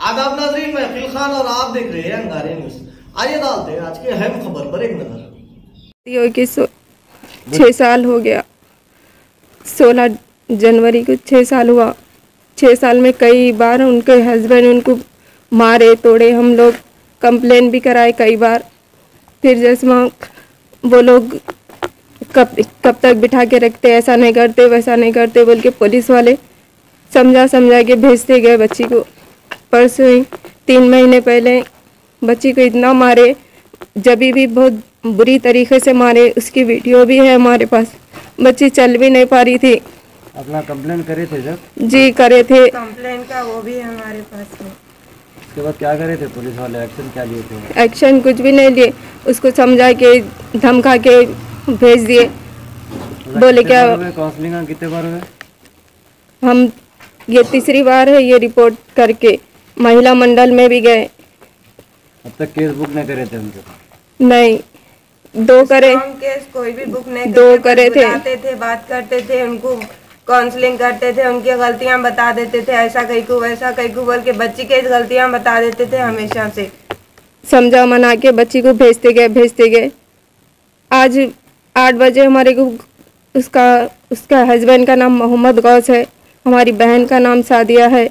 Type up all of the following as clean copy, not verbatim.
आदाब नाज़रीन, मैं अकील खान और आप देख रहे हैं अंगारे न्यूज। आइए डालते हैं आज की अहम खबर पर एक नजर। 6 साल हो गया, 16 जनवरी को 6 साल हुआ। 6 साल में कई बार उनके हस्बैंड उनको मारे तोड़े, हम लोग कंप्लेन भी कराए कई बार। फिर जैसे वो लोग कब तक बिठा के रखते, ऐसा नहीं करते वैसा नहीं करते बोल के पुलिस वाले समझा के भेजते गए बच्ची को। परसों ही 3 महीने पहले बच्ची को इतना मारे, जब भी बहुत बुरी तरीके से मारे, उसकी वीडियो भी है हमारे पास। बच्ची चल भी नहीं पा रही थी। अपना कंप्लेन करे थे जब? जी करे थे, कंप्लेन का वो भी है हमारे पास में। उसके बाद क्या करे थे पुलिस वाले, एक्शन क्या लिए थे? एक्शन कुछ भी नहीं लिए, उसको समझा के धमका के भेज दिए। बोले क्या काउंसलिंग कितने बार हुए? हम ये तीसरी बार है ये रिपोर्ट करके। महिला मंडल में भी गए, अब तक केस बुक नहीं करे थे उनके? नहीं, 2 करे। केस कोई भी बुक नहीं 2 करे थे। बात करते थे, उनको काउंसलिंग करते थे, उनकी गलतियां बता देते थे, ऐसा कहीं को वैसा कहीं को बोल के बच्ची के गलतियां बता देते थे हमेशा से। समझा मना के बच्ची को भेजते गए। आज 8 बजे हमारे को उसका हस्बैंड का नाम मोहम्मद गौस है, हमारी बहन का नाम सादिया है।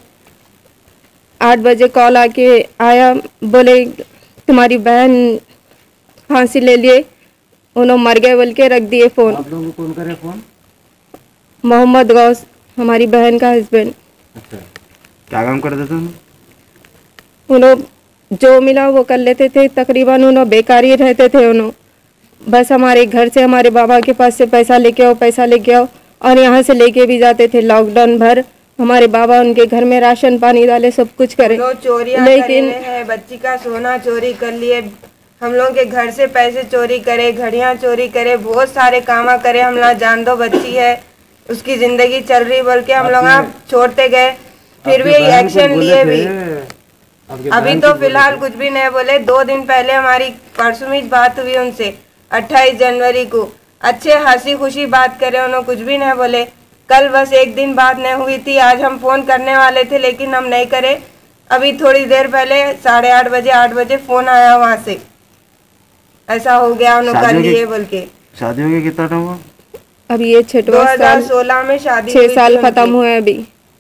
8 बजे कॉल आया, बोले तुम्हारी बहन फांसी ले लिए, उन्होंने मर गए बोल के रख दिए फ़ोन। आप लोगों को कौन करे फ़ोन? मोहम्मद गौस, हमारी बहन का हस्बैंड। अच्छा, क्या काम करते थे उन्होंने? जो मिला वो कर लेते थे, तकरीबन उन्होंने बेकार ही रहते थे। उन्होंने बस हमारे घर से हमारे बाबा के पास से पैसा लेके आओ और यहाँ से लेके भी जाते थे। लॉकडाउन भर हमारे बाबा उनके घर में राशन पानी डाले, सब कुछ करे। लेकिन बच्ची का सोना चोरी कर लिए, हम लोगों के घर से पैसे चोरी करे, घड़ियां चोरी करे, बहुत सारे कामा करे। हम लोग जान दो बच्ची है, उसकी जिंदगी चल रही बोल के हम लोग छोड़ते गए। फिर भी एक्शन लिए भी। अभी तो फिलहाल कुछ भी नहीं बोले। 2 दिन पहले हमारी परसों में बात हुई उनसे, 28 जनवरी को। अच्छे हंसी खुशी बात करे, उन्होंने कुछ भी नहीं बोले। कल बस 1 दिन बात नहीं हुई थी। आज हम फोन करने वाले थे लेकिन हम नहीं करे। अभी थोड़ी देर पहले 8:30 बजे फोन आया वहाँ से, ऐसा हो गया उन्होंने कर लिए बोल के। शादी हो गई कितना टाइम हुआ? अब ये 2016 में शादी। 6 साल खत्म हुए अभी।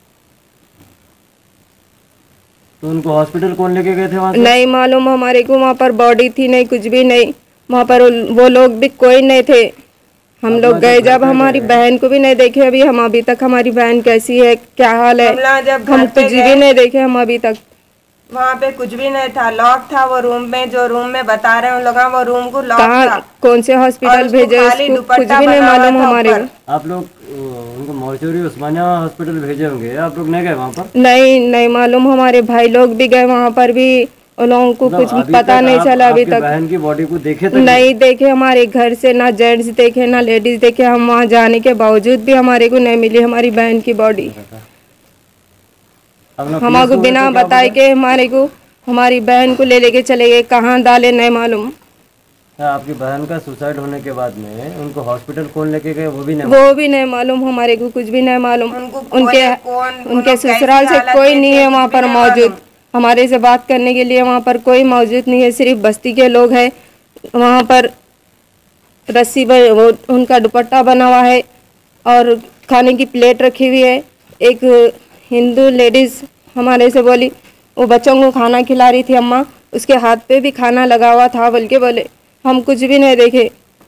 तो उनको हॉस्पिटल कौन लेके गए थे वहाँ? नहीं मालूम हमारे को, वहाँ पर बॉडी थी नहीं, कुछ भी नहीं। वहाँ पर वो लोग भी कोई नहीं थे। हम लोग गए जब, हमारी बहन को भी नहीं देखे अभी हम। अभी तक हमारी बहन कैसी है, क्या हाल है, हम कुछ भी नहीं देखे हम अभी तक। वहाँ पे कुछ भी नहीं था, लॉक था वो रूम में। जो रूम में बता रहे हैं लोग, वो रूम को लॉक था। कौन से हॉस्पिटल भेजे उसको कुछ भी नहीं मालूम हमारे को। आप लोग उनको मोर्चरी उस्मानिया हॉस्पिटल भेजे होंगे, आप लोग नहीं गए वहाँ पर? नहीं मालूम। हमारे भाई लोग भी गए वहाँ पर भी, उन लोगों को कुछ पता नहीं चला अभी तक। बहन की बॉडी को देखे तक नहीं देखे हमारे घर से, ना जेंट्स देखे ना लेडीज देखे। हम वहाँ जाने के बावजूद भी हमारे को नहीं मिली हमारी बहन की बॉडी। हमारे को बिना बताए के हमारी बहन को लेके चले गए, कहाँ डाले नहीं मालूम। आपकी बहन का सुसाइड होने के बाद में उनको हॉस्पिटल कौन लेके गए वो भी नहीं मालूम हमारे को, कुछ भी नहीं मालूम। उनके ससुराल से कोई नहीं है वहाँ पर मौजूद, हमारे से बात करने के लिए वहाँ पर कोई मौजूद नहीं है। सिर्फ बस्ती के लोग हैं वहाँ पर। रस्सी पर वो उनका दुपट्टा बना हुआ है और खाने की प्लेट रखी हुई है। एक हिंदू लेडीज़ हमारे से बोली, वो बच्चों को खाना खिला रही थी अम्मा, उसके हाथ पे भी खाना लगा हुआ था बोल के बोले। हम कुछ भी नहीं देखे।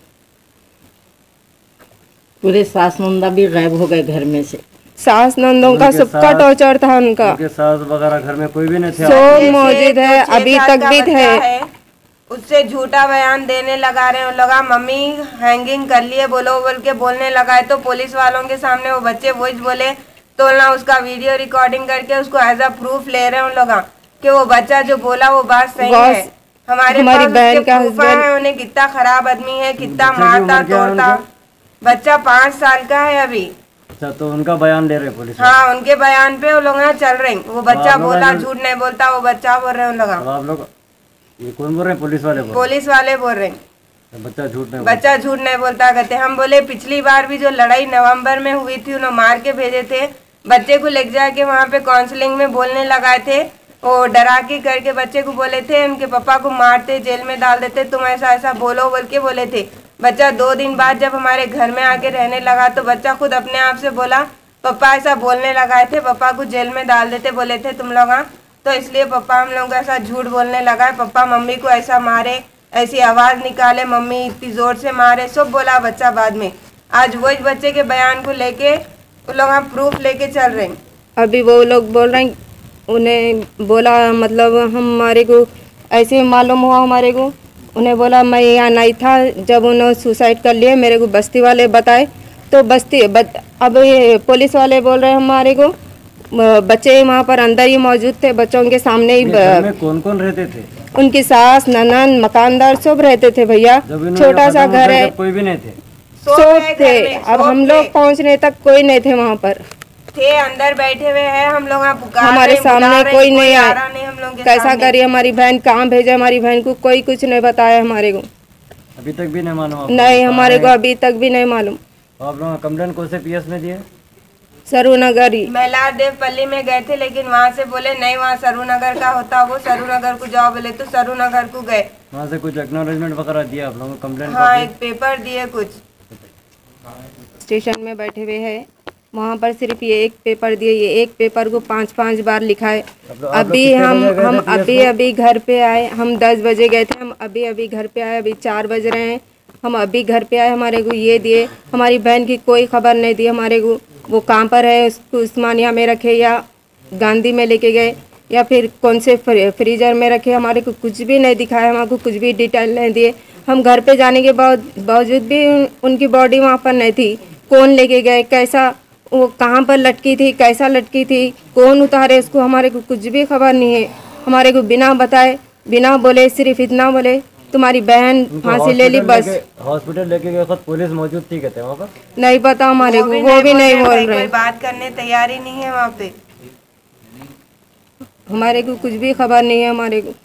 पूरे सास नंदा भी गायब हो गए घर में से। सास नंदों का सबका टॉर्चर था उनका। सास वगैरह घर में कोई भी नहीं थे, सब मौजूद है, अभी तक भी है। उससे झूठा बयान देने लगा रहे हैं लोग। मम्मी हैंगिंग कर लिए बोलो बोल के बोलने लगा है। तो पुलिस वालों के सामने वो बच्चे वॉइस बोले तो ना उसका वीडियो रिकॉर्डिंग करके उसको एज अ प्रूफ ले रहे हैं उन लोग कि वो बच्चा जो बोला वो बात सही है। हमारी बहन का हस्बैंड है, उन्हें कितना खराब आदमी है, कितना मारता तोड़ता। बच्चा 5 साल का है अभी। अच्छा, तो उनका बयान ले रहे हैं पुलिस? हाँ, उनके बयान पे वो लोग चल रहे हैं। वो बच्चा बोला, झूठ नहीं बोलता, वो बच्चा बोल रहे हैं लोग। आप लोग ये कौन बोल रहे हैं? पुलिस वाले बोल रहे हैं बच्चा झूठ नहीं बोलता कहते। हम बोले पिछली बार भी जो लड़ाई नवंबर में हुई थी, उन्होंने मार के भेजे थे बच्चे को, ले जाके वहाँ पे काउंसलिंग में बोलने लगाए थे वो डरा के करके बच्चे को बोले थे, उनके पापा को मारते, जेल में डाल देते, तुम ऐसा ऐसा बोलो बोल के बोले थे। बच्चा 2 दिन बाद जब हमारे घर में आके रहने लगा तो बच्चा खुद अपने आप से बोला पापा ऐसा बोलने लगाए थे, पापा को जेल में डाल देते बोले थे तुम लोग। हाँ, तो इसलिए पापा हम लोग ऐसा झूठ बोलने लगा है, पापा मम्मी को ऐसा मारे, ऐसी आवाज़ निकाले, मम्मी इतनी ज़ोर से मारे, सब बोला बच्चा बाद में। आज वही बच्चे के बयान को लेके वो लोग प्रूफ लेके चल रहे हैं। अभी वो लोग बोल रहे हैं, उन्हें बोला मतलब हमारे को ऐसे मालूम हुआ, हमारे को उन्हें बोला मैं यहाँ नहीं था जब उन्होंने सुसाइड कर लिया, मेरे को बस्ती वाले बताए। तो अब ये पुलिस वाले बोल रहे हैं हमारे को बच्चे वहाँ पर अंदर ही मौजूद थे, बच्चों के सामने ही। में कौन कौन रहते थे? उनकी सास, ननद, मकानदार सब रहते थे भैया। छोटा सा घर है, कोई भी नहीं थे, सब थे। अब हम लोग पहुँचने तक कोई नहीं थे वहाँ पर, थे अंदर बैठे हुए हैं। हम लोग हमारे सामने कोई नहीं आया। हम लोग कैसा करिए, हमारी बहन कहाँ भेजे, हमारी बहन को कोई कुछ नहीं बताया हमारे को। अभी तक भी नहीं मालूम? नहीं, हमारे को अभी तक भी नहीं मालूम। आप लोग कंप्लेंट कौन से पीएस में दिए? सरूनगर ही। महिला देवपल्ली में गए थे, लेकिन वहाँ से बोले नहीं, वहाँ सरूनगर का होता, वो सरूनगर को जाओ बोले तो सरूनगर को गए। वहाँ से कुछ एक्नॉलेजमेंट वगैरह दिया आप लोगों को? कंप्लेंट? हाँ, एक पेपर दिए कुछ। स्टेशन में बैठे हुए हैं, वहाँ पर सिर्फ ये एक पेपर दिए, ये एक पेपर को 5-5 बार लिखा है। अभी हम अभी घर पे आए, हम 10 बजे गए थे, हम अभी घर पे आए, अभी 4 बज रहे हैं, हम अभी घर पे आए। हमारे को ये दिए, हमारी बहन की कोई खबर नहीं दी हमारे को। वो कहाँ पर है, उसको उस्मानिया में रखे या गांधी में लेके गए या फिर कौन से फ्रीजर में रखे, हमारे को कुछ भी नहीं दिखाया, हमारे को कुछ भी डिटेल नहीं दिए। हम घर पे जाने के बावजूद भी उनकी बॉडी वहाँ पर नहीं थी। कौन लेके गए, कैसा, वो कहाँ पर लटकी थी, कैसा लटकी थी, कौन उतारे उसको, हमारे को कुछ भी खबर नहीं है। हमारे को बिना बताए, बिना बोले, सिर्फ इतना बोले तुम्हारी बहन फांसी ले ली बस। हॉस्पिटल लेके गए, खुद पुलिस मौजूद थी कहते हैं वहाँ पर? नहीं पता हमारे को, वो भी नहीं बोल रहे, कोई बात करने तैयार ही नहीं है वहाँ पे। हमारे को कुछ भी खबर नहीं है हमारे को।